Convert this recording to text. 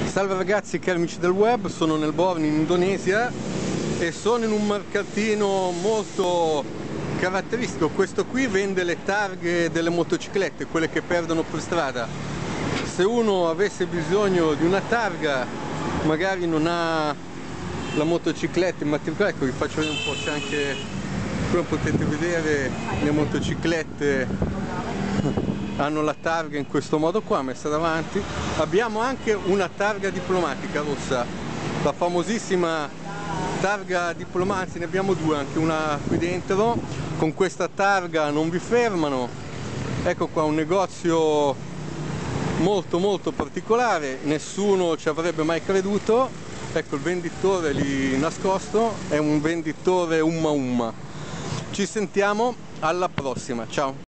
Salve ragazzi, cari amici del web, sono nel Borneo in Indonesia e sono in un mercatino molto caratteristico. Questo qui vende le targhe delle motociclette, quelle che perdono per strada. Se uno avesse bisogno di una targa, magari non ha la motocicletta immatricolata, ecco vi faccio vedere un po', c'è anche, come potete vedere, le motociclette hanno la targa in questo modo qua, messa davanti. Abbiamo anche una targa diplomatica rossa, la famosissima targa diplomatica, ne abbiamo due, anche una qui dentro. Con questa targa non vi fermano. Ecco qua un negozio molto particolare, nessuno ci avrebbe mai creduto. Ecco il venditore lì nascosto, è un venditore umma. Ci sentiamo alla prossima, ciao!